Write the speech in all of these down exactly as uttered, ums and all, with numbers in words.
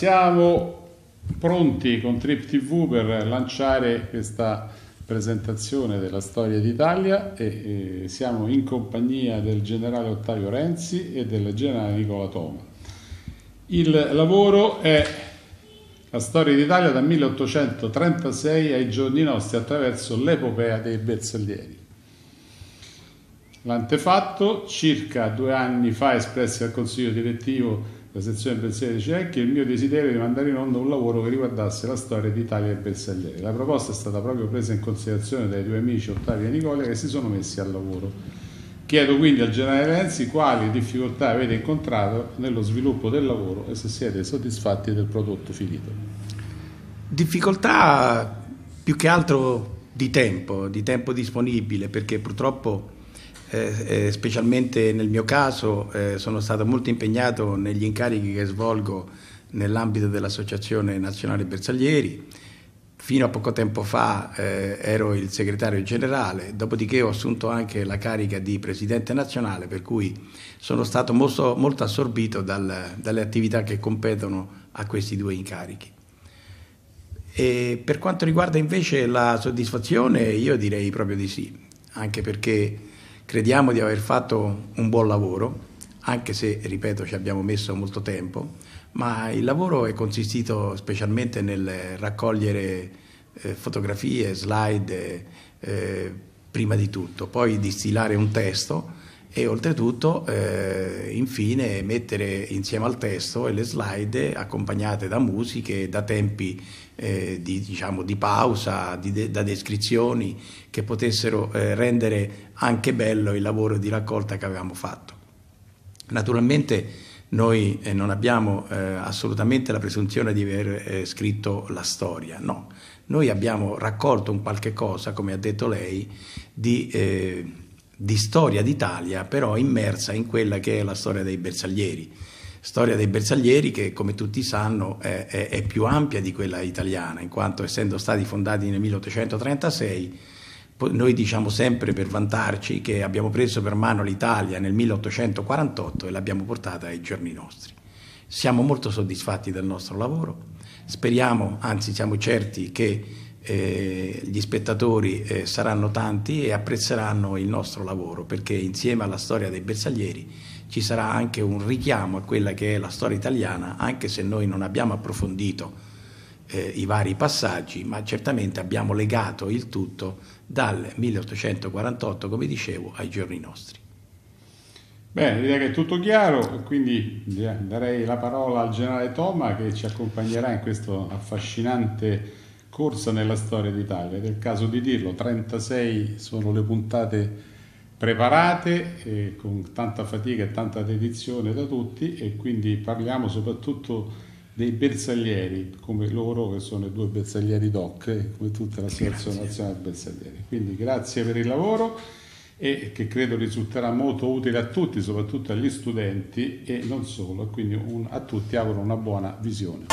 siamo pronti con Trip tivù per lanciare questa presentazione della storia d'Italia e, e siamo in compagnia del generale Ottavio Renzi e del generale Nicola Toma. Il lavoro è la storia d'Italia dal milleottocentotrentasei ai giorni nostri attraverso l'epopea dei bersaglieri. L'antefatto, circa due anni fa espressi al consiglio direttivo della sezione bersaglieri di Cecchi, il mio desiderio di mandare in onda un lavoro che riguardasse la storia d'Italia e bersaglieri. La proposta è stata proprio presa in considerazione dai due amici Ottavio e Nicola che si sono messi al lavoro. Chiedo quindi al generale Renzi quali difficoltà avete incontrato nello sviluppo del lavoro e se siete soddisfatti del prodotto finito. Difficoltà più che altro di tempo, di tempo disponibile, perché purtroppo Eh, eh, specialmente nel mio caso eh, sono stato molto impegnato negli incarichi che svolgo nell'ambito dell'Associazione Nazionale Bersaglieri. Fino a poco tempo fa eh, ero il segretario generale, dopodiché ho assunto anche la carica di presidente nazionale, per cui sono stato molto, molto assorbito dal, dalle attività che competono a questi due incarichi. E per quanto riguarda invece la soddisfazione, io direi proprio di sì, anche perché crediamo di aver fatto un buon lavoro, anche se, ripeto, ci abbiamo messo molto tempo, ma il lavoro è consistito specialmente nel raccogliere eh, fotografie, slide, eh, prima di tutto, poi distillare un testo e oltretutto, eh, infine, mettere insieme al testo e le slide accompagnate da musiche, da tempi eh, di, diciamo, di pausa, di de da descrizioni che potessero eh, rendere anche bello il lavoro di raccolta che avevamo fatto. Naturalmente noi eh, non abbiamo eh, assolutamente la presunzione di aver eh, scritto la storia, no. Noi abbiamo raccolto un qualche cosa, come ha detto lei, di, eh, di storia d'Italia, però immersa in quella che è la storia dei bersaglieri. Storia dei bersaglieri che, come tutti sanno, è, è, è più ampia di quella italiana, in quanto essendo stati fondati nel milleottocentotrentasei, noi diciamo sempre per vantarci che abbiamo preso per mano l'Italia nel milleottocentoquarantotto e l'abbiamo portata ai giorni nostri. Siamo molto soddisfatti del nostro lavoro, speriamo, anzi siamo certi che eh, gli spettatori eh, saranno tanti e apprezzeranno il nostro lavoro, perché insieme alla storia dei bersaglieri ci sarà anche un richiamo a quella che è la storia italiana, anche se noi non abbiamo approfondito eh, i vari passaggi, ma certamente abbiamo legato il tutto dal milleottocentoquarantotto, come dicevo, ai giorni nostri. Bene, direi che è tutto chiaro, quindi darei la parola al generale Toma che ci accompagnerà in questa affascinante corsa nella storia d'Italia. Ed è il caso di dirlo, trentasei sono le puntate preparate e con tanta fatica e tanta dedizione da tutti, e quindi parliamo soprattutto dei bersaglieri, come loro che sono i due bersaglieri doc, come tutta l'Associazione Nazionale Bersaglieri. Quindi grazie per il lavoro e che credo risulterà molto utile a tutti, soprattutto agli studenti e non solo, quindi un, a tutti auguro una buona visione.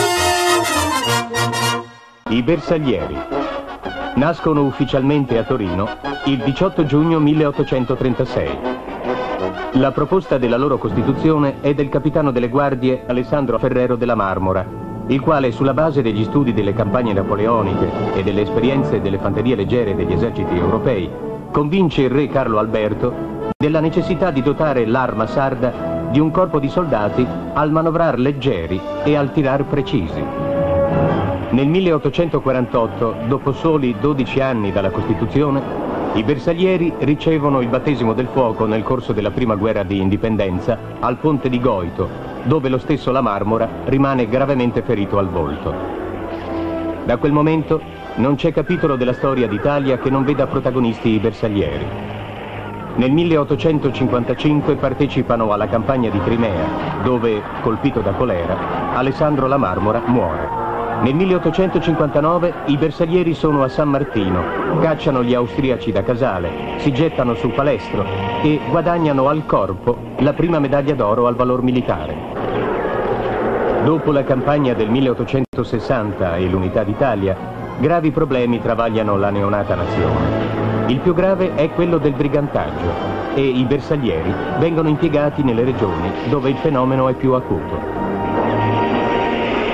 I bersaglieri nascono ufficialmente a Torino il diciotto giugno milleottocentotrentasei. La proposta della loro costituzione è del capitano delle guardie Alessandro Ferrero della Marmora, il quale, sulla base degli studi delle campagne napoleoniche e delle esperienze delle fanterie leggere degli eserciti europei, convince il re Carlo Alberto della necessità di dotare l'arma sarda di un corpo di soldati al manovrar leggeri e al tirar precisi. Nel milleottocentoquarantotto, dopo soli dodici anni dalla Costituzione, i bersaglieri ricevono il battesimo del fuoco nel corso della prima guerra di indipendenza al ponte di Goito, dove lo stesso La Marmora rimane gravemente ferito al volto. Da quel momento non c'è capitolo della storia d'Italia che non veda protagonisti i bersaglieri. Nel milleottocentocinquantacinque partecipano alla campagna di Crimea, dove, colpito da colera, Alessandro La Marmora muore. Nel milleottocentocinquantanove i bersaglieri sono a San Martino, cacciano gli austriaci da Casale, si gettano su Palestro e guadagnano al corpo la prima medaglia d'oro al valor militare. Dopo la campagna del milleottocentosessanta e l'Unità d'Italia, gravi problemi travagliano la neonata nazione. Il più grave è quello del brigantaggio e i bersaglieri vengono impiegati nelle regioni dove il fenomeno è più acuto.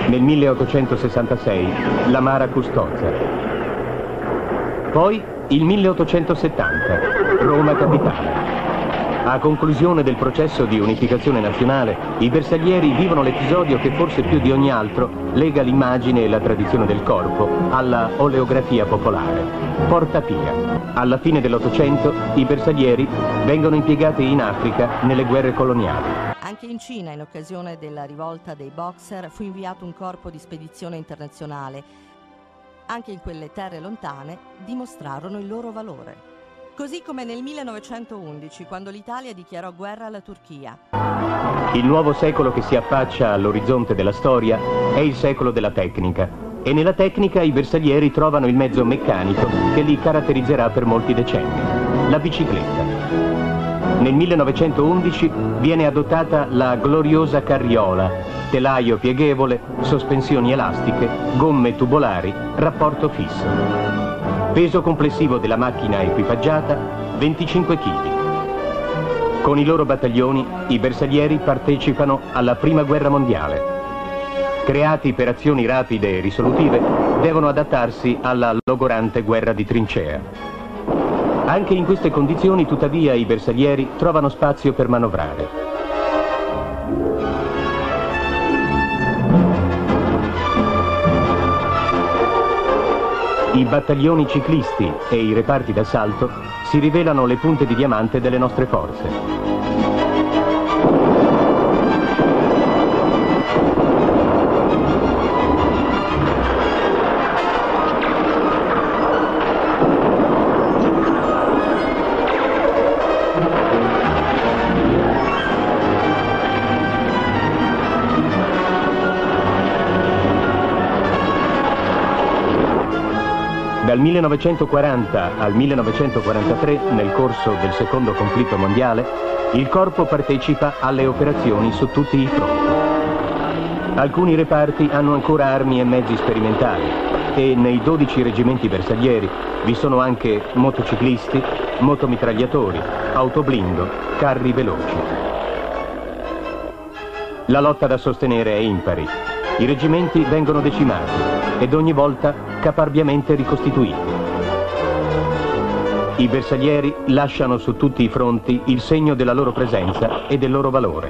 Nel milleottocentosessantasei la Mara Custozza. Poi il milleottocentosettanta, Roma capitale. A conclusione del processo di unificazione nazionale, i bersaglieri vivono l'episodio che forse più di ogni altro lega l'immagine e la tradizione del corpo alla oleografia popolare. Porta Pia. Alla fine dell'Ottocento i bersaglieri vengono impiegati in Africa nelle guerre coloniali. Anche in Cina, in occasione della rivolta dei Boxer, fu inviato un corpo di spedizione internazionale. Anche in quelle terre lontane dimostrarono il loro valore. Così come nel millenovecentoundici, quando l'Italia dichiarò guerra alla Turchia. Il nuovo secolo che si affaccia all'orizzonte della storia è il secolo della tecnica. E nella tecnica i bersaglieri trovano il mezzo meccanico che li caratterizzerà per molti decenni, la bicicletta. Nel millenovecentoundici viene adottata la gloriosa carriola, telaio pieghevole, sospensioni elastiche, gomme tubolari, rapporto fisso. Peso complessivo della macchina equipaggiata, venticinque chili. Con i loro battaglioni, i bersaglieri partecipano alla Prima Guerra Mondiale. Creati per azioni rapide e risolutive, devono adattarsi alla logorante guerra di trincea. Anche in queste condizioni, tuttavia, i bersaglieri trovano spazio per manovrare. I battaglioni ciclisti e i reparti d'assalto si rivelano le punte di diamante delle nostre forze. Dal millenovecentoquaranta al millenovecentoquarantatré, nel corso del secondo conflitto mondiale, il corpo partecipa alle operazioni su tutti i fronti. Alcuni reparti hanno ancora armi e mezzi sperimentali e nei dodici reggimenti bersaglieri vi sono anche motociclisti, motomitragliatori, autoblindo, carri veloci. La lotta da sostenere è impari. I reggimenti vengono decimati ed ogni volta caparbiamente ricostituiti. I bersaglieri lasciano su tutti i fronti il segno della loro presenza e del loro valore.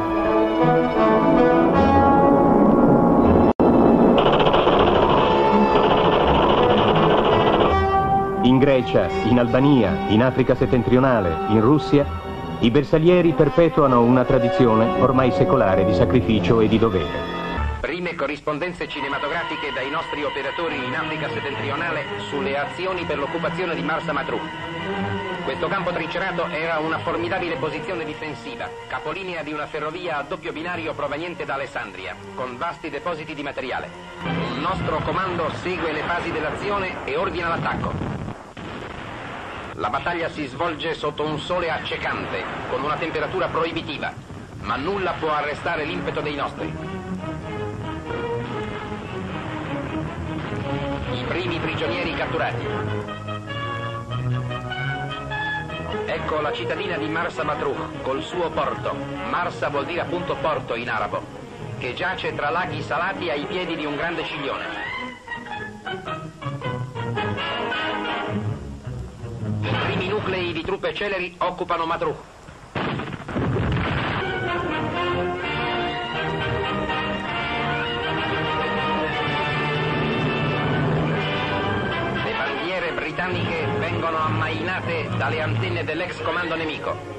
In Grecia, in Albania, in Africa settentrionale, in Russia, i bersaglieri perpetuano una tradizione ormai secolare di sacrificio e di dovere. Prime corrispondenze cinematografiche dai nostri operatori in Africa settentrionale sulle azioni per l'occupazione di Marsa Matruh. Questo campo trincerato era una formidabile posizione difensiva, capolinea di una ferrovia a doppio binario proveniente da Alessandria, con vasti depositi di materiale. Un nostro comando segue le fasi dell'azione e ordina l'attacco. La battaglia si svolge sotto un sole accecante, con una temperatura proibitiva, ma nulla può arrestare l'impeto dei nostri. I primi prigionieri catturati. Ecco la cittadina di Marsa Matruh col suo porto. Marsa vuol dire appunto porto in arabo, che giace tra laghi salati ai piedi di un grande ciglione. I primi nuclei di truppe celeri occupano Matruh. Britanniche vengono ammainate dalle antenne dell'ex comando nemico.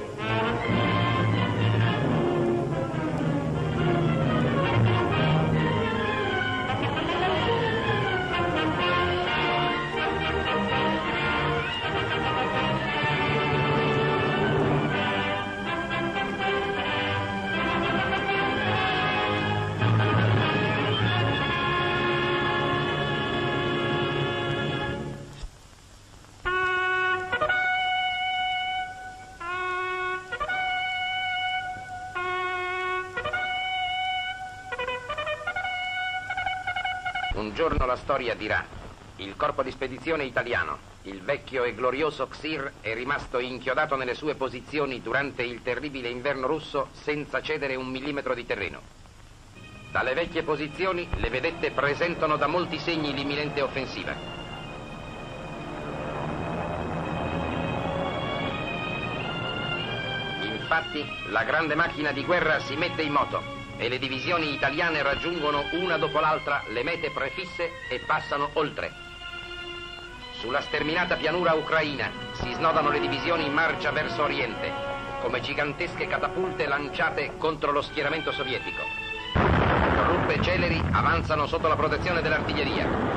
Un giorno la storia dirà: il corpo di spedizione italiano, il vecchio e glorioso Ksir, è rimasto inchiodato nelle sue posizioni durante il terribile inverno russo senza cedere un millimetro di terreno. Dalle vecchie posizioni le vedette presentano da molti segni l'imminente offensiva. Infatti, la grande macchina di guerra si mette in moto e le divisioni italiane raggiungono una dopo l'altra le mete prefisse e passano oltre. Sulla sterminata pianura ucraina si snodano le divisioni in marcia verso oriente, come gigantesche catapulte lanciate contro lo schieramento sovietico. Truppe celeri avanzano sotto la protezione dell'artiglieria.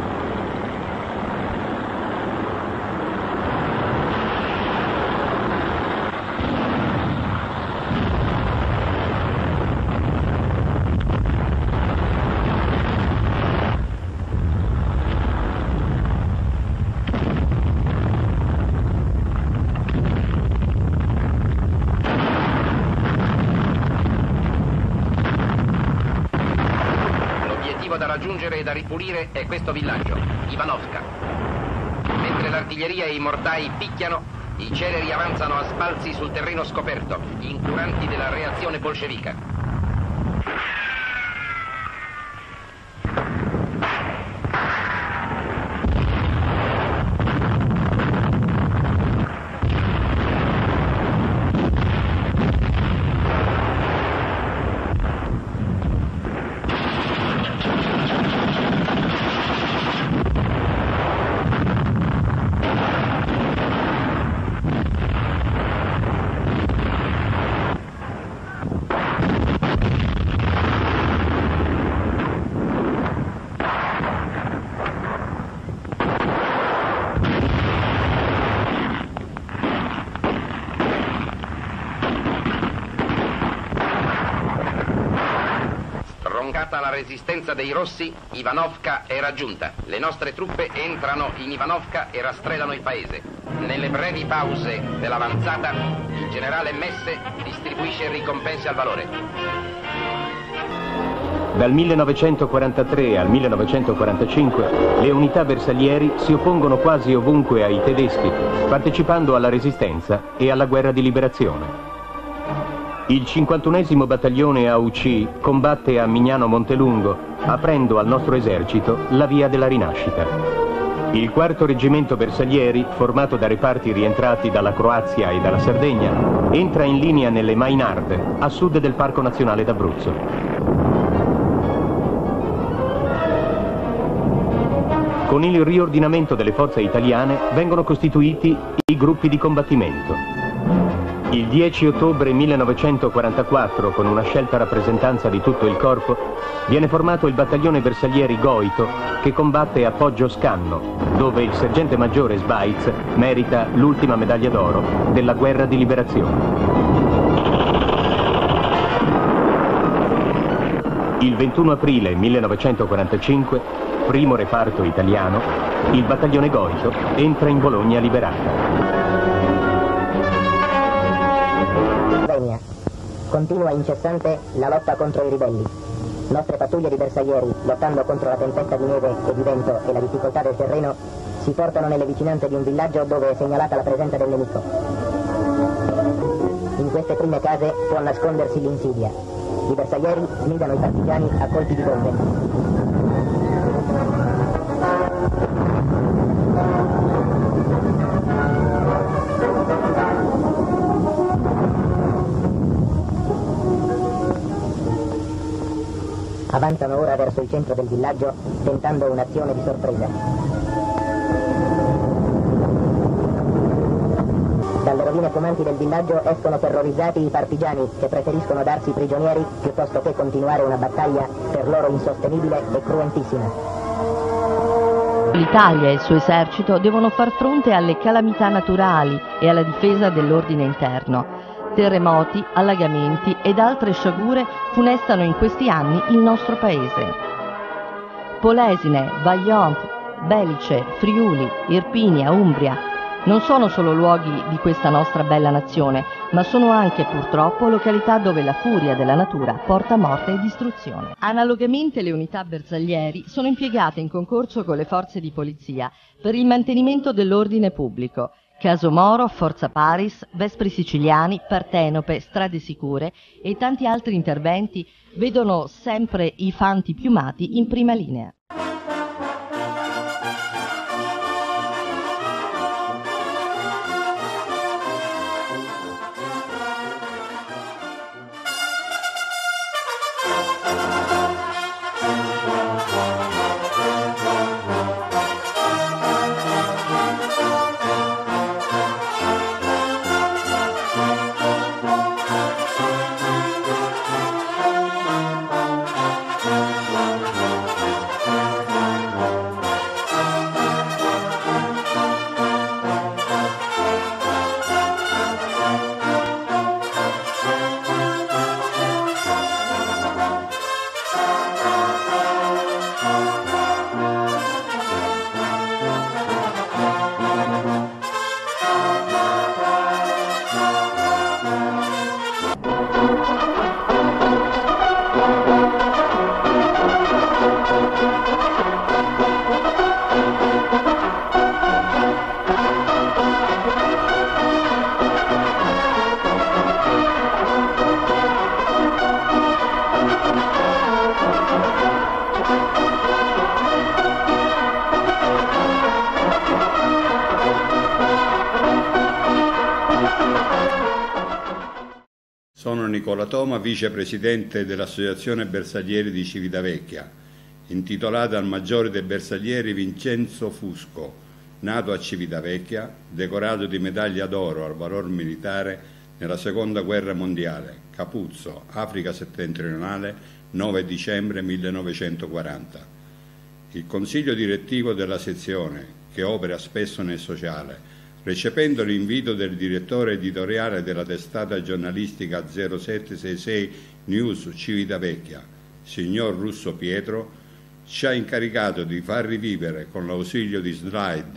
Da raggiungere e da ripulire è questo villaggio, Ivanovka. Mentre l'artiglieria e i mortai picchiano, i celeri avanzano a sbalzi sul terreno scoperto, incuranti della reazione bolscevica. La resistenza dei rossi, Ivanovka è raggiunta. Le nostre truppe entrano in Ivanovka e rastrellano il paese. Nelle brevi pause dell'avanzata, il generale Messe distribuisce ricompense al valore. Dal millenovecentoquarantatré al millenovecentoquarantacinque le unità bersaglieri si oppongono quasi ovunque ai tedeschi, partecipando alla resistenza e alla guerra di liberazione. Il cinquantunesimo battaglione A U C combatte a Mignano Montelungo, aprendo al nostro esercito la via della rinascita. Il quarto reggimento bersaglieri, formato da reparti rientrati dalla Croazia e dalla Sardegna, entra in linea nelle Mainarde, a sud del Parco Nazionale d'Abruzzo. Con il riordinamento delle forze italiane vengono costituiti i gruppi di combattimento. Il dieci ottobre millenovecentoquarantaquattro, con una scelta rappresentanza di tutto il corpo, viene formato il battaglione bersaglieri Goito, che combatte a Poggio Scanno, dove il sergente maggiore Sbaitz merita l'ultima medaglia d'oro della guerra di liberazione. Il ventuno aprile millenovecentoquarantacinque, primo reparto italiano, il battaglione Goito entra in Bologna liberata. Continua incessante la lotta contro i ribelli. Nostre pattuglie di bersaglieri, lottando contro la tempesta di neve e di vento e la difficoltà del terreno, si portano nelle vicinanze di un villaggio dove è segnalata la presenza del nemico. In queste prime case può nascondersi l'insidia. I bersaglieri smidano i partigiani a colpi di bombe. Avanzano ora verso il centro del villaggio, tentando un'azione di sorpresa. Dalle rovine fumanti del villaggio escono terrorizzati i partigiani che preferiscono darsi prigionieri piuttosto che continuare una battaglia per loro insostenibile e cruentissima. L'Italia e il suo esercito devono far fronte alle calamità naturali e alla difesa dell'ordine interno. Terremoti, allagamenti ed altre sciagure funestano in questi anni il nostro paese. Polesine, Vajont, Belice, Friuli, Irpinia, Umbria non sono solo luoghi di questa nostra bella nazione, ma sono anche purtroppo località dove la furia della natura porta morte e distruzione. Analogamente le unità bersaglieri sono impiegate in concorso con le forze di polizia per il mantenimento dell'ordine pubblico, Caso Moro, Forza Paris, Vespri Siciliani, Partenope, Strade Sicure e tanti altri interventi vedono sempre i fanti piumati in prima linea. Sono Nicola Toma, vicepresidente dell'Associazione Bersaglieri di Civitavecchia, intitolata al maggiore dei bersaglieri Vincenzo Fusco, nato a Civitavecchia, decorato di medaglia d'oro al valor militare nella Seconda Guerra Mondiale, Capuzzo, Africa settentrionale, nove dicembre millenovecentoquaranta. Il consiglio direttivo della sezione, che opera spesso nel sociale, recependo l'invito del direttore editoriale della testata giornalistica zero sette sei sei News Civitavecchia, signor Russo Pietro, ci ha incaricato di far rivivere, con l'ausilio di slide,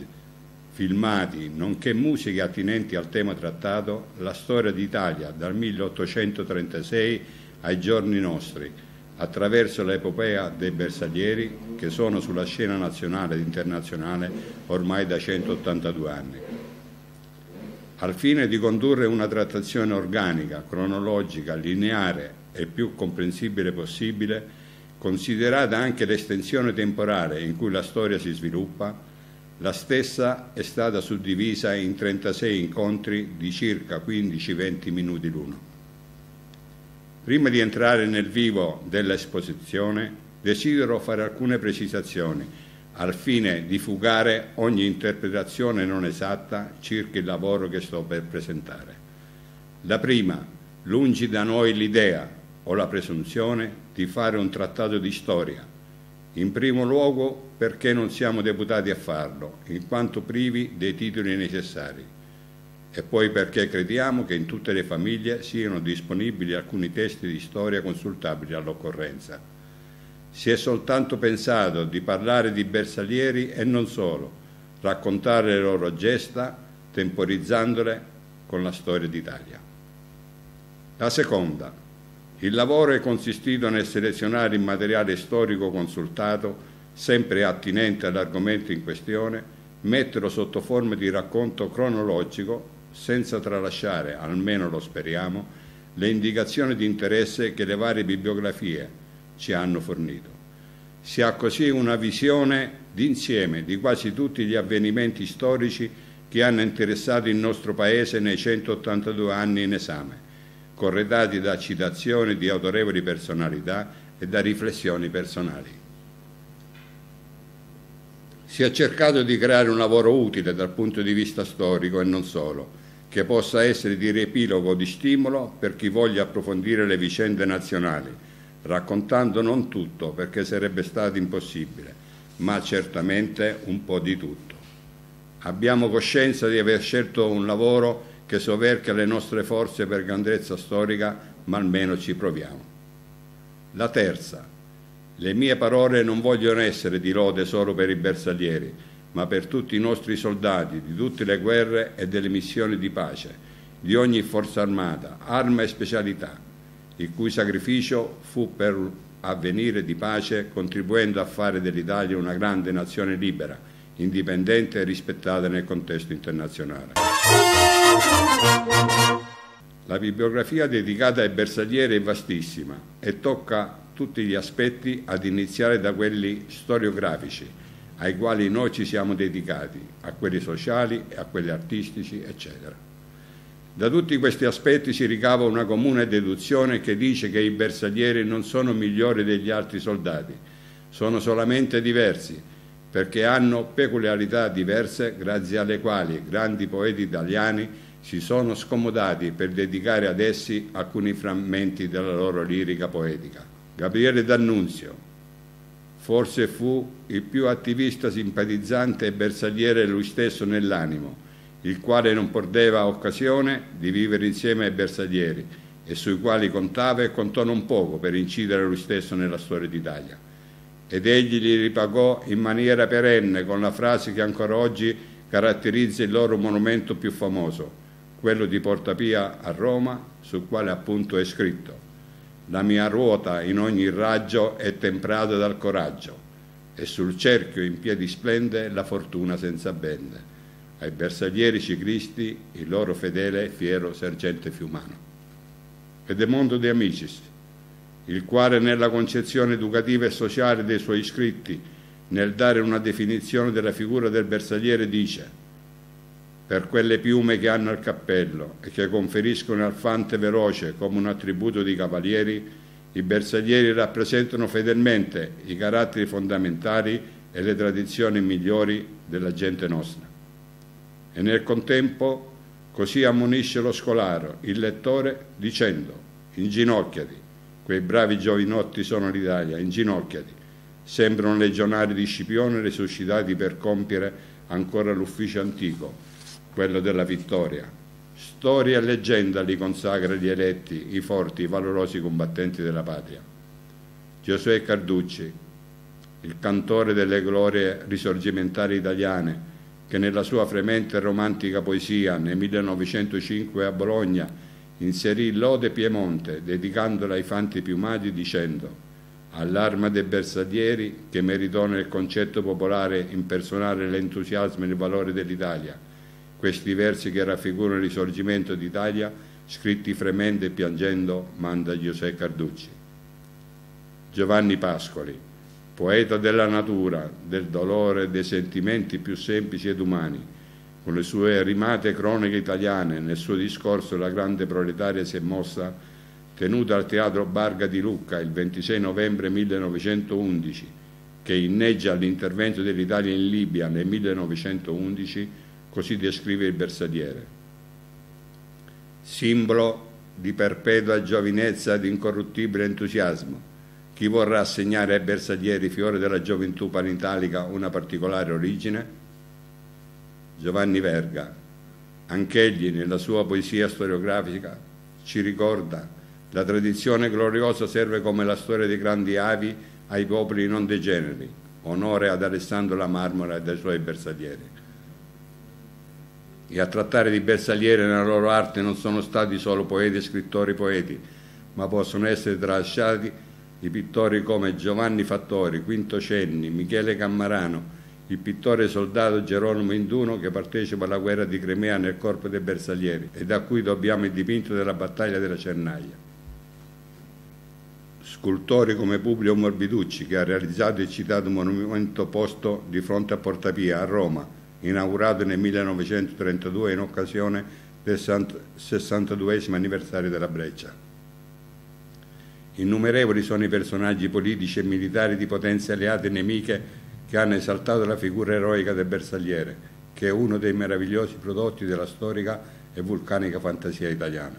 filmati, nonché musiche attinenti al tema trattato, la storia d'Italia dal milleottocentotrentasei ai giorni nostri, attraverso l'epopea dei bersaglieri che sono sulla scena nazionale ed internazionale ormai da centottantadue anni. Al fine di condurre una trattazione organica, cronologica, lineare e più comprensibile possibile, considerata anche l'estensione temporale in cui la storia si sviluppa, la stessa è stata suddivisa in trentasei incontri di circa quindici venti minuti l'uno. Prima di entrare nel vivo dell'esposizione, desidero fare alcune precisazioni al fine di fugare ogni interpretazione non esatta circa il lavoro che sto per presentare. La prima, lungi da noi l'idea o la presunzione di fare un trattato di storia, in primo luogo perché non siamo deputati a farlo, in quanto privi dei titoli necessari, e poi perché crediamo che in tutte le famiglie siano disponibili alcuni testi di storia consultabili all'occorrenza. Si è soltanto pensato di parlare di bersaglieri e non solo, raccontare le loro gesta, temporizzandole con la storia d'Italia. La seconda, il lavoro è consistito nel selezionare il materiale storico consultato, sempre attinente all'argomento in questione, metterlo sotto forma di racconto cronologico, senza tralasciare, almeno lo speriamo, le indicazioni di interesse che le varie bibliografie ci hanno fornito. Si ha così una visione d'insieme di quasi tutti gli avvenimenti storici che hanno interessato il nostro Paese nei centottantadue anni in esame, corredati da citazioni di autorevoli personalità e da riflessioni personali. Si è cercato di creare un lavoro utile dal punto di vista storico e non solo, che possa essere di riepilogo o di stimolo per chi voglia approfondire le vicende nazionali, raccontando non tutto perché sarebbe stato impossibile, ma certamente un po' di tutto. Abbiamo coscienza di aver scelto un lavoro che soverchia le nostre forze per grandezza storica, ma almeno ci proviamo. La terza, le mie parole non vogliono essere di lode solo per i bersaglieri, ma per tutti i nostri soldati di tutte le guerre e delle missioni di pace, di ogni forza armata, arma e specialità, il cui sacrificio fu per avvenire di pace, contribuendo a fare dell'Italia una grande nazione libera, indipendente e rispettata nel contesto internazionale. La bibliografia dedicata ai bersaglieri è vastissima e tocca tutti gli aspetti, ad iniziare da quelli storiografici, ai quali noi ci siamo dedicati, a quelli sociali, a quelli artistici, eccetera. Da tutti questi aspetti si ricava una comune deduzione che dice che i bersaglieri non sono migliori degli altri soldati, sono solamente diversi, perché hanno peculiarità diverse grazie alle quali grandi poeti italiani si sono scomodati per dedicare ad essi alcuni frammenti della loro lirica poetica. Gabriele D'Annunzio forse fu il più attivista, simpatizzante e bersagliere lui stesso nell'animo, il quale non perdeva occasione di vivere insieme ai bersaglieri e sui quali contava e contò non poco per incidere lui stesso nella storia d'Italia. Ed egli li ripagò in maniera perenne con la frase che ancora oggi caratterizza il loro monumento più famoso, quello di Porta Pia a Roma, sul quale appunto è scritto: la mia ruota in ogni raggio è temprata dal coraggio, e sul cerchio in piedi splende la fortuna senza bende. Ai bersaglieri ciclisti il loro fedele e fiero sergente Fiumano. Edemondo De Amicis, il quale nella concezione educativa e sociale dei suoi scritti, nel dare una definizione della figura del bersagliere, dice: per quelle piume che hanno al cappello e che conferiscono al fante veloce come un attributo di cavalieri, i bersaglieri rappresentano fedelmente i caratteri fondamentali e le tradizioni migliori della gente nostra. E nel contempo così ammonisce lo scolaro, il lettore, dicendo: inginocchiati, quei bravi giovinotti sono l'Italia, inginocchiati, sembrano legionari di Scipione risuscitati per compiere ancora l'ufficio antico, quello della vittoria. Storia e leggenda li consacra gli eletti, i forti, i valorosi combattenti della patria. Giosuè Carducci, il cantore delle glorie risorgimentali italiane, che nella sua fremente e romantica poesia nel millenovecentocinque a Bologna inserì l'Ode Piemonte, dedicandola ai fanti piumati, dicendo: all'arma dei bersaglieri, che meritò nel concetto popolare impersonare l'entusiasmo e il valore dell'Italia, questi versi che raffigurano il risorgimento d'Italia, scritti fremente e piangendo, manda Giosuè Carducci. Giovanni Pascoli, poeta della natura, del dolore e dei sentimenti più semplici ed umani, con le sue rimate croniche italiane, nel suo discorso La grande proletaria si è mossa, tenuto al Teatro Barga di Lucca il ventisei novembre millenovecentoundici, che inneggia all'intervento dell'Italia in Libia nel millenovecentoundici, così descrive il bersagliere: simbolo di perpetua giovinezza e di incorruttibile entusiasmo, chi vorrà assegnare ai bersaglieri, fiore della gioventù panitalica, una particolare origine? Giovanni Verga, anch'egli nella sua poesia storiografica, ci ricorda: la tradizione gloriosa serve come la storia dei grandi avi ai popoli non degeneri, onore ad Alessandro la Marmora e ai suoi bersaglieri. E a trattare di bersaglieri nella loro arte non sono stati solo poeti e scrittori poeti, ma possono essere tralasciati i pittori come Giovanni Fattori, Quinto Cenni, Michele Cammarano, il pittore soldato Geronimo Induno, che partecipa alla guerra di Crimea nel corpo dei bersaglieri e da cui dobbiamo il dipinto della battaglia della Cernaia. Scultori come Publio Morbiducci, che ha realizzato il citato monumento posto di fronte a Porta Pia a Roma, inaugurato nel millenovecentotrentadue in occasione del sessantaduesimo anniversario della Breccia. Innumerevoli sono i personaggi politici e militari di potenze alleate e nemiche che hanno esaltato la figura eroica del bersagliere, che è uno dei meravigliosi prodotti della storica e vulcanica fantasia italiana.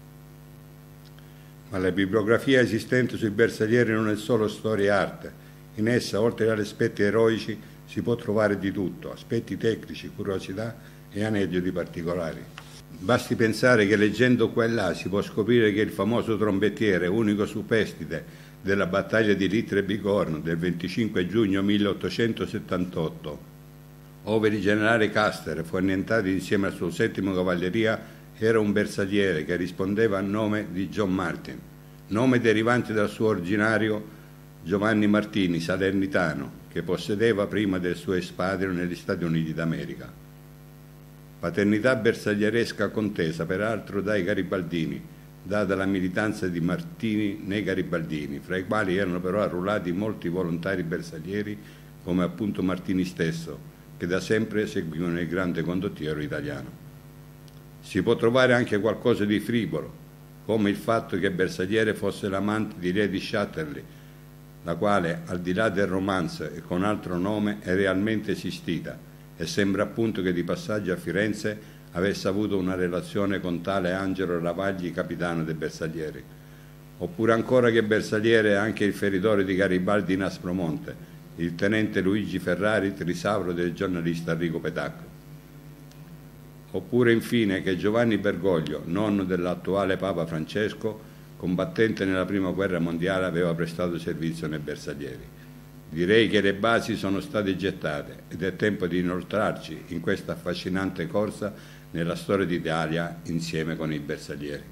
Ma la bibliografia esistente sui bersaglieri non è solo storia e arte. In essa, oltre agli aspetti eroici, si può trovare di tutto: aspetti tecnici, curiosità e aneddoti particolari. Basti pensare che leggendo qua e là si può scoprire che il famoso trombettiere, unico superstite della battaglia di Littre e Bigorno del venticinque giugno milleottocentosettantotto, ove il generale Custer fu annientato insieme al suo settimo cavalleria, era un bersagliere che rispondeva al nome di John Martin, nome derivante dal suo originario Giovanni Martini, salernitano, che possedeva prima del suo espatrio negli Stati Uniti d'America. paternità bersaglieresca contesa peraltro dai garibaldini, data la militanza di Martini nei garibaldini, fra i quali erano però arruolati molti volontari bersaglieri, come appunto Martini stesso, che da sempre seguivano il grande condottiero italiano. Si può trovare anche qualcosa di frivolo, come il fatto che Bersagliere fosse l'amante di Lady Chatterley, la quale, al di là del romanzo e con altro nome, è realmente esistita, e sembra appunto che di passaggio a Firenze avesse avuto una relazione con tale Angelo Ravagli, capitano dei Bersaglieri. Oppure ancora che Bersagliere è anche il feritore di Garibaldi in Aspromonte, il tenente Luigi Ferrari, trisauro del giornalista Enrico Petacco. Oppure infine che Giovanni Bergoglio, nonno dell'attuale Papa Francesco, combattente nella prima guerra mondiale, aveva prestato servizio nei Bersaglieri. Direi che le basi sono state gettate ed è tempo di inoltrarci in questa affascinante corsa nella storia d'Italia insieme con i Bersaglieri.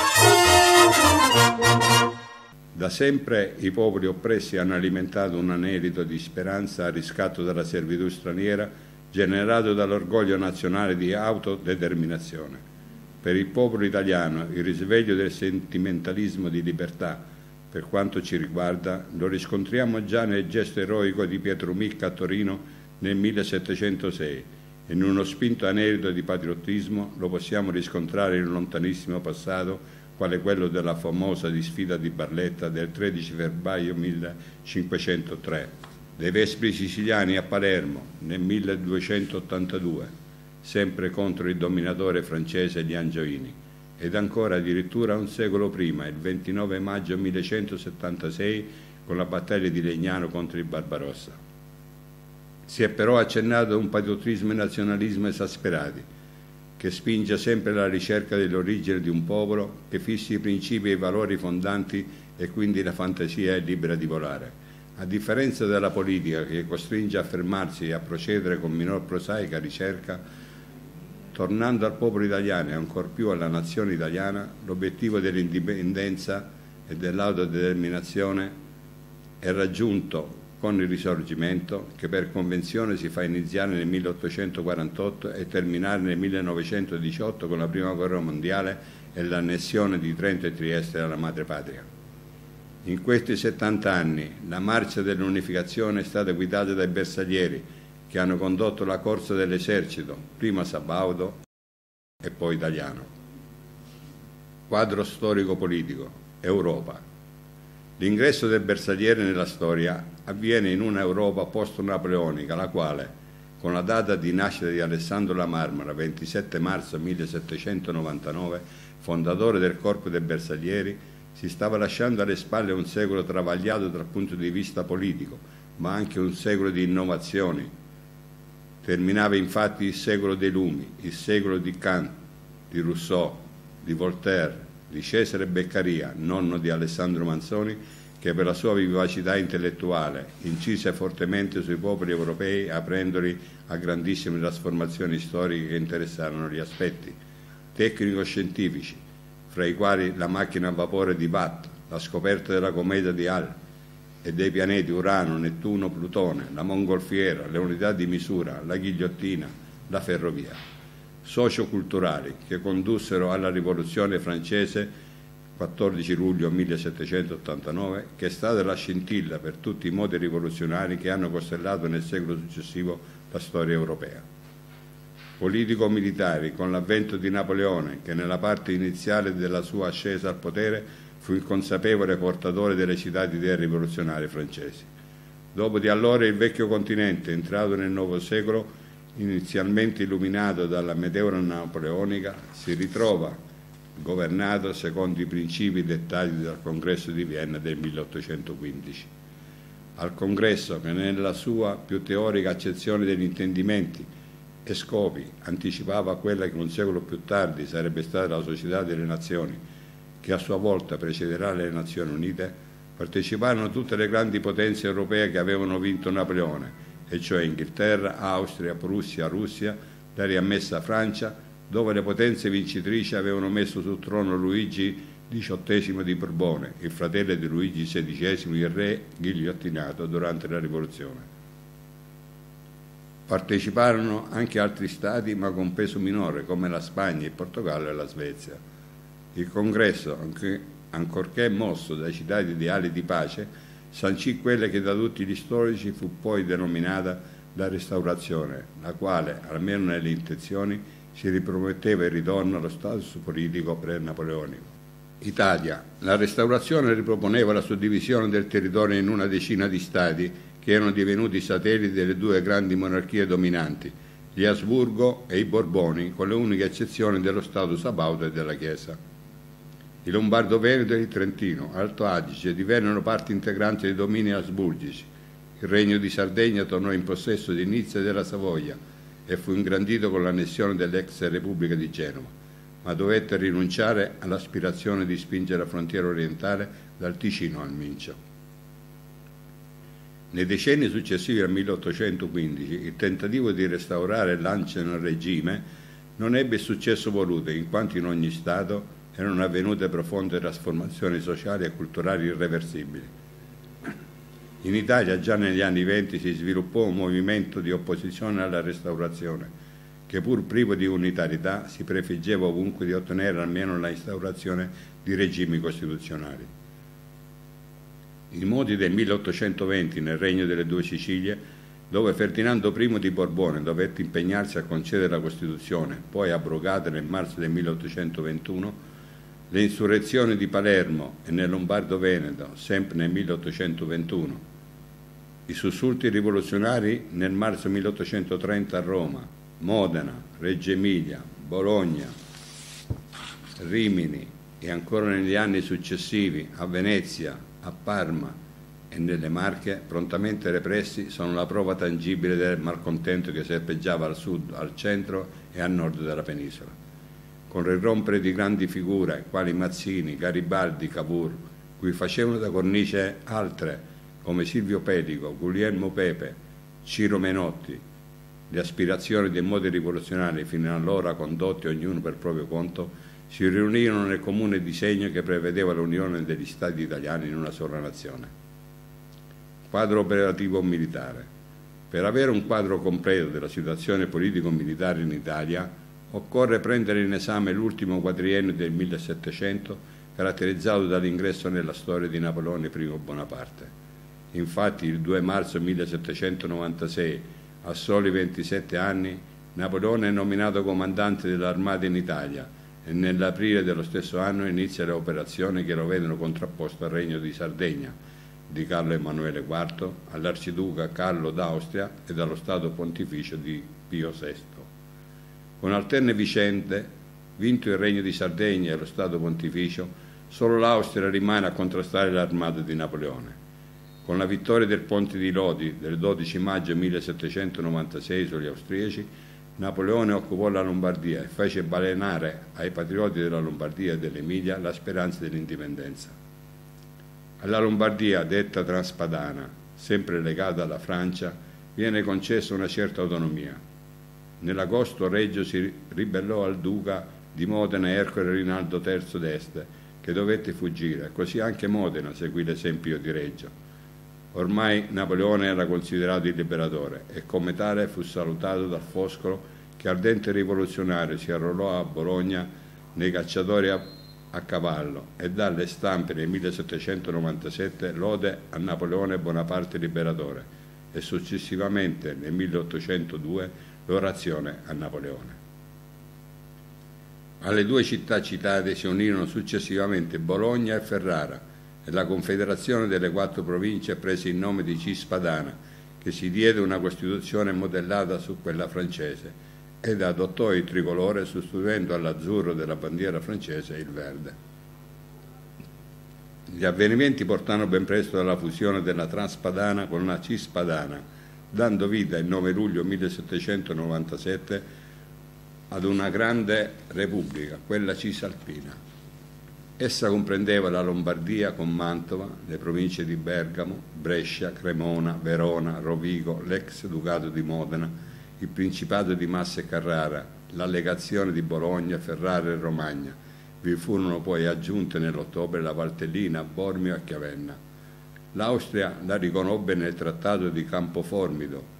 Da sempre i popoli oppressi hanno alimentato un anelito di speranza a riscatto dalla servitù straniera, generato dall'orgoglio nazionale di autodeterminazione. Per il popolo italiano il risveglio del sentimentalismo di libertà, per quanto ci riguarda, lo riscontriamo già nel gesto eroico di Pietro Milca a Torino nel millesettecentosei e in uno spinto anelito di patriottismo lo possiamo riscontrare in un lontanissimo passato, quale quello della famosa disfida di Barletta del tredici febbraio millecinquecentotre, dei Vespri siciliani a Palermo nel milleduecentottantadue, sempre contro il dominatore francese gli Angioini, ed ancora addirittura un secolo prima, il ventinove maggio millecentosettantasei, con la battaglia di Legnano contro il Barbarossa. Si è però accennato a un patriottismo e nazionalismo esasperati, che spinge sempre alla ricerca dell'origine di un popolo, che fissi i principi e i valori fondanti e quindi la fantasia è libera di volare. A differenza della politica, che costringe a fermarsi e a procedere con minor prosaica ricerca, tornando al popolo italiano e ancor più alla nazione italiana, l'obiettivo dell'indipendenza e dell'autodeterminazione è raggiunto con il Risorgimento, che per convenzione si fa iniziare nel milleottocentoquarantotto e terminare nel millenovecentodiciotto con la Prima Guerra Mondiale e l'annessione di Trento e Trieste alla madrepatria. In questi settanta anni la marcia dell'unificazione è stata guidata dai bersaglieri, che hanno condotto la corsa dell'esercito, prima sabaudo e poi italiano. Quadro storico-politico. Europa. L'ingresso del bersagliere nella storia avviene in una Europa post-napoleonica, la quale, con la data di nascita di Alessandro La Marmora, ventisette marzo millesettecentonovantanove, fondatore del Corpo dei Bersaglieri, si stava lasciando alle spalle un secolo travagliato dal punto di vista politico, ma anche un secolo di innovazioni. Terminava infatti il secolo dei lumi, il secolo di Kant, di Rousseau, di Voltaire, di Cesare Beccaria, nonno di Alessandro Manzoni, che per la sua vivacità intellettuale incise fortemente sui popoli europei, aprendoli a grandissime trasformazioni storiche che interessarono gli aspetti tecnico-scientifici, fra i quali la macchina a vapore di Watt, la scoperta della cometa di Hall e dei pianeti Urano, Nettuno, Plutone, la mongolfiera, le unità di misura, la ghigliottina, la ferrovia. Socioculturali che condussero alla rivoluzione francese quattordici luglio millesettecentottantanove, che è stata la scintilla per tutti i modi rivoluzionari che hanno costellato nel secolo successivo la storia europea. Politico-militari, con l'avvento di Napoleone, che nella parte iniziale della sua ascesa al potere fu il consapevole portatore delle citate idee rivoluzionarie francesi. Dopo di allora il vecchio continente, entrato nel nuovo secolo, inizialmente illuminato dalla meteora napoleonica, si ritrova governato secondo i principi dettati dal Congresso di Vienna del milleottocentoquindici. Al Congresso, che nella sua più teorica accezione degli intendimenti e scopi anticipava quella che un secolo più tardi sarebbe stata la Società delle Nazioni, che a sua volta precederà le Nazioni Unite, parteciparono tutte le grandi potenze europee che avevano vinto Napoleone, e cioè Inghilterra, Austria, Prussia, Russia, la riammessa Francia, dove le potenze vincitrici avevano messo sul trono Luigi diciottesimo di Borbone, il fratello di Luigi sedicesimo, il re ghigliottinato durante la rivoluzione. Parteciparono anche altri stati, ma con peso minore, come la Spagna, il Portogallo e la Svezia. Il congresso, anche, ancorché mosso dai citati ideali di pace, sancì quella che da tutti gli storici fu poi denominata la Restaurazione, la quale, almeno nelle intenzioni, si riprometteva il ritorno allo status politico pre-napoleonico. Italia. La Restaurazione riproponeva la suddivisione del territorio in una decina di stati che erano divenuti satelliti delle due grandi monarchie dominanti, gli Asburgo e i Borboni, con le uniche eccezioni dello Stato sabaudo e della Chiesa. Il Lombardo-Veneto e il Trentino, Alto Adige, divennero parte integrante dei domini asburgici. Il Regno di Sardegna tornò in possesso di Nizza e della Savoia e fu ingrandito con l'annessione dell'ex Repubblica di Genova, ma dovette rinunciare all'aspirazione di spingere la frontiera orientale dal Ticino al Mincio. Nei decenni successivi al milleottocentoquindici il tentativo di restaurare l'ancien regime non ebbe il successo voluto, in quanto in ogni Stato erano avvenute profonde trasformazioni sociali e culturali irreversibili. In Italia già negli anni venti si sviluppò un movimento di opposizione alla restaurazione, che pur privo di unitarietà si prefiggeva ovunque di ottenere almeno la instaurazione di regimi costituzionali. I modi del milleottocentoventi nel Regno delle Due Sicilie, dove Ferdinando primo di Borbone dovette impegnarsi a concedere la Costituzione, poi abrogata nel marzo del milleottocentoventuno, le insurrezioni di Palermo e nel Lombardo-Veneto, sempre nel milleottocentoventuno, i sussulti rivoluzionari nel marzo milleottocentotrenta a Roma, Modena, Reggio Emilia, Bologna, Rimini e ancora negli anni successivi a Venezia, a Parma e nelle Marche, prontamente repressi, sono la prova tangibile del malcontento che serpeggiava al sud, al centro e a nord della penisola. Con il rompere di grandi figure quali Mazzini, Garibaldi, Cavour, cui facevano da cornice altre come Silvio Pellico, Guglielmo Pepe, Ciro Menotti, le aspirazioni dei modi rivoluzionari fino allora condotti ognuno per proprio conto, si riunirono nel comune disegno che prevedeva l'unione degli Stati italiani in una sola nazione. Quadro operativo militare. Per avere un quadro completo della situazione politico-militare in Italia occorre prendere in esame l'ultimo quadriennio del millesettecento, caratterizzato dall'ingresso nella storia di Napoleone primo Bonaparte. Infatti il due marzo millesettecentonovantasei, a soli ventisette anni, Napoleone è nominato comandante dell'armata in Italia e nell'aprile dello stesso anno inizia le operazioni che lo vedono contrapposto al Regno di Sardegna di Carlo Emanuele quarto, all'Arciduca Carlo d'Austria e allo Stato Pontificio di Pio sesto. Con alterne vicende, vinto il Regno di Sardegna e lo Stato Pontificio, solo l'Austria rimane a contrastare l'armata di Napoleone. Con la vittoria del Ponte di Lodi del dodici maggio millesettecentonovantasei sugli austriaci, Napoleone occupò la Lombardia e fece balenare ai patrioti della Lombardia e dell'Emilia la speranza dell'indipendenza. Alla Lombardia, detta Transpadana, sempre legata alla Francia, viene concessa una certa autonomia. Nell'agosto Reggio si ribellò al duca di Modena Ercole Rinaldo terzo d'Este, che dovette fuggire, così anche Modena seguì l'esempio di Reggio. Ormai Napoleone era considerato il liberatore e come tale fu salutato dal Foscolo che ardente rivoluzionario si arruolò a Bologna nei cacciatori a, a cavallo e dalle stampe nel millesettecentonovantasette lode a Napoleone Bonaparte liberatore e successivamente nel milleottocentodue l'orazione a Napoleone. Alle due città citate si unirono successivamente Bologna e Ferrara e la Confederazione delle quattro province prese il nome di Cispadana, che si diede una Costituzione modellata su quella francese ed adottò il tricolore sostituendo all'azzurro della bandiera francese il verde. Gli avvenimenti portarono ben presto alla fusione della Transpadana con la Cispadana, dando vita il nove luglio millesettecentonovantasette ad una grande repubblica, quella cisalpina. Essa comprendeva la Lombardia con Mantova, le province di Bergamo, Brescia, Cremona, Verona, Rovigo, l'ex Ducato di Modena, il Principato di Massa e Carrara, l'allegazione di Bologna, Ferrara e Romagna. Vi furono poi aggiunte nell'ottobre la Valtellina, Bormio e Chiavenna. L'Austria la riconobbe nel Trattato di Campoformido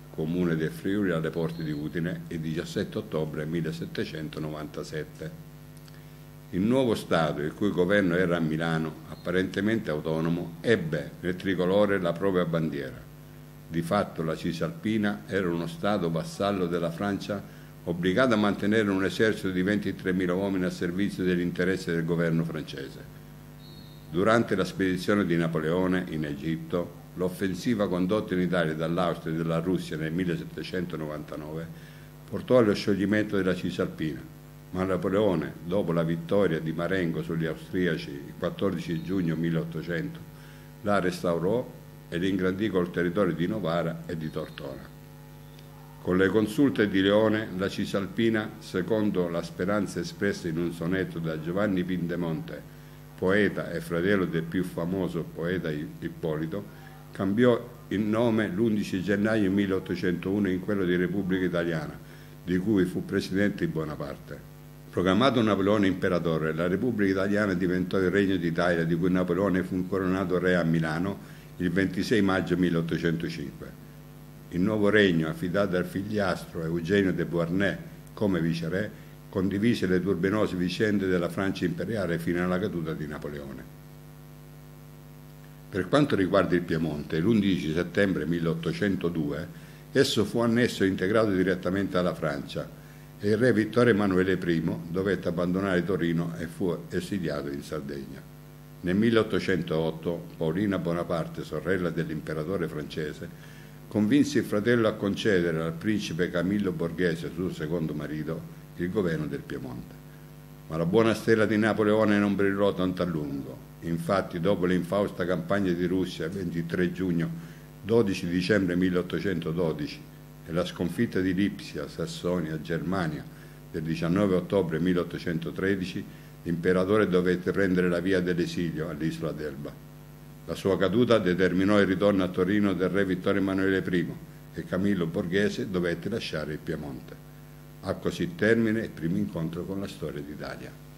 comune del Friuli alle porte di Udine, il diciassette ottobre millesettecentonovantasette. Il nuovo Stato, il cui governo era a Milano, apparentemente autonomo, ebbe nel tricolore la propria bandiera. Di fatto la Cisalpina era uno Stato vassallo della Francia, obbligato a mantenere un esercito di ventitremila uomini a servizio degli interessi del governo francese. Durante la spedizione di Napoleone in Egitto, l'offensiva condotta in Italia dall'Austria e dalla Russia nel millesettecentonovantanove portò allo scioglimento della Cisalpina, ma Napoleone, dopo la vittoria di Marengo sugli austriaci il quattordici giugno milleottocento, la restaurò ed ingrandì col territorio di Novara e di Tortona. Con le consulte di Leone, la Cisalpina, secondo la speranza espressa in un sonetto da Giovanni Pindemonte, poeta e fratello del più famoso poeta Ippolito, cambiò il nome l'undici gennaio milleottocentouno in quello di Repubblica Italiana, di cui fu presidente Bonaparte. Proclamato Napoleone imperatore, la Repubblica Italiana diventò il Regno d'Italia, di cui Napoleone fu coronato re a Milano il ventisei maggio milleottocentocinque. Il nuovo regno, affidato al figliastro Eugenio de Beauharnais come viceré, condivise le turbinose vicende della Francia imperiale fino alla caduta di Napoleone. Per quanto riguarda il Piemonte, l'undici settembre milleottocentodue esso fu annesso e integrato direttamente alla Francia e il re Vittorio Emanuele primo dovette abbandonare Torino e fu esiliato in Sardegna. Nel milleottocentootto Paolina Bonaparte, sorella dell'imperatore francese, convinse il fratello a concedere al principe Camillo Borghese, suo secondo marito, il governo del Piemonte. Ma la buona stella di Napoleone non brillò tanto a lungo. Infatti, dopo l'infausta campagna di Russia, ventitré giugno dodici dicembre milleottocentododici, e la sconfitta di Lipsia, Sassonia, Germania, del diciannove ottobre milleottocentotredici, l'imperatore dovette prendere la via dell'esilio all'isola d'Elba. La sua caduta determinò il ritorno a Torino del re Vittorio Emanuele primo e Camillo Borghese dovette lasciare il Piemonte. Ha così termine il primo incontro con la storia d'Italia.